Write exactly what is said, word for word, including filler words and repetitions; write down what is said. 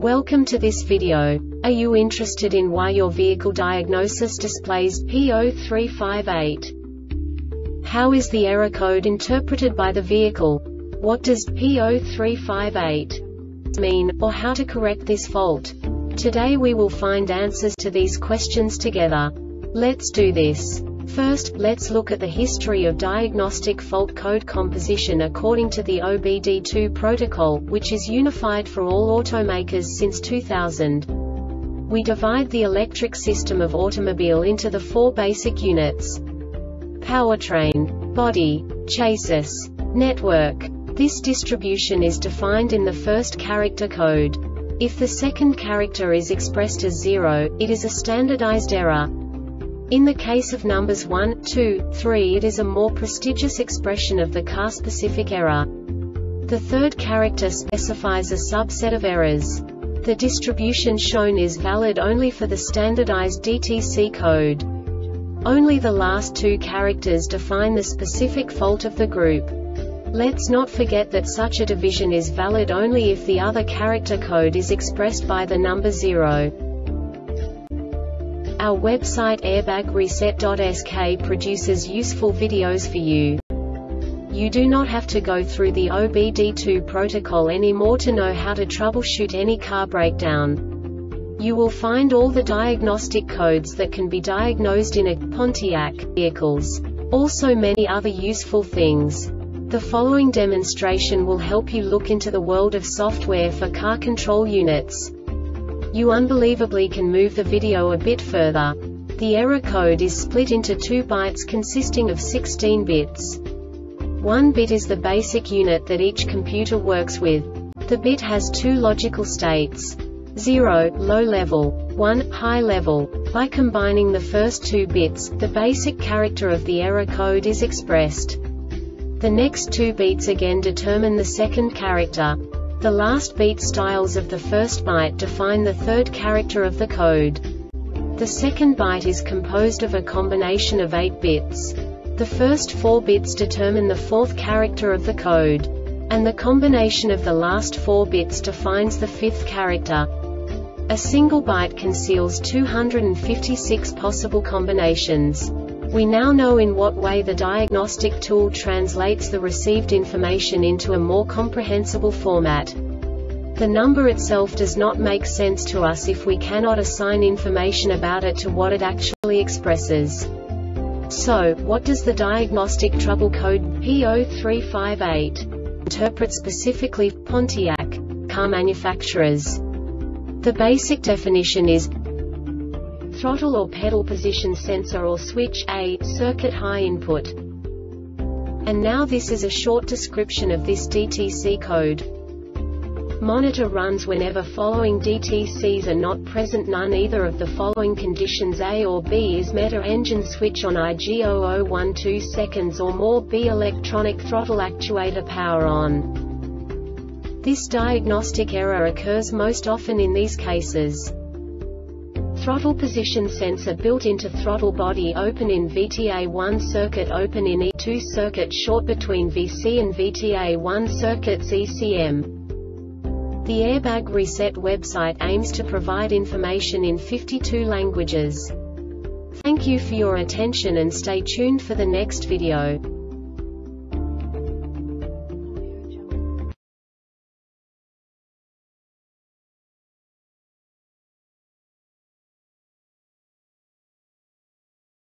Welcome to this video. Are you interested in why your vehicle diagnosis displays P zero three five eight? How is the error code interpreted by the vehicle? What does P zero three five eight mean, or how to correct this fault? Today we will find answers to these questions together. Let's do this. First, let's look at the history of diagnostic fault code composition according to the O B D two protocol, which is unified for all automakers since two thousand. We divide the electric system of automobile into the four basic units: powertrain, body, chassis, network. This distribution is defined in the first character code. If the second character is expressed as zero, it is a standardized error. In the case of numbers one, two, three, it is a more prestigious expression of the car-specific error. The third character specifies a subset of errors. The distribution shown is valid only for the standardized D T C code. Only the last two characters define the specific fault of the group. Let's not forget that such a division is valid only if the other character code is expressed by the number zero. Our website airbag reset dot S K produces useful videos for you. You do not have to go through the O B D two protocol anymore to know how to troubleshoot any car breakdown. You will find all the diagnostic codes that can be diagnosed in a Pontiac vehicles. Also many other useful things. The following demonstration will help you look into the world of software for car control units. You unbelievably can move the video a bit further. The error code is split into two bytes consisting of sixteen bits. One bit is the basic unit that each computer works with. The bit has two logical states: zero, low level, one, high level. By combining the first two bits, the basic character of the error code is expressed. The next two beats again determine the second character. The last beat styles of the first byte define the third character of the code. The second byte is composed of a combination of eight bits. The first four bits determine the fourth character of the code. And the combination of the last four bits defines the fifth character. A single byte conceals two hundred fifty-six possible combinations. We now know in what way the diagnostic tool translates the received information into a more comprehensible format. The number itself does not make sense to us if we cannot assign information about it to what it actually expresses. So, what does the diagnostic trouble code P zero three five eight interpret specifically for Pontiac car manufacturers? The basic definition is throttle or pedal position sensor or switch, A, circuit high input. And now this is a short description of this D T C code. Monitor runs whenever following D T Cs are not present: none either of the following conditions A or B is met, or engine switch on I G zero zero one two seconds or more, B electronic throttle actuator power on. This diagnostic error occurs most often in these cases: throttle position sensor built into throttle body open in V T A one circuit, open in E two circuit, short between V C and V T A one circuits, E C M. The Airbag Reset website aims to provide information in fifty-two languages. Thank you for your attention and stay tuned for the next video.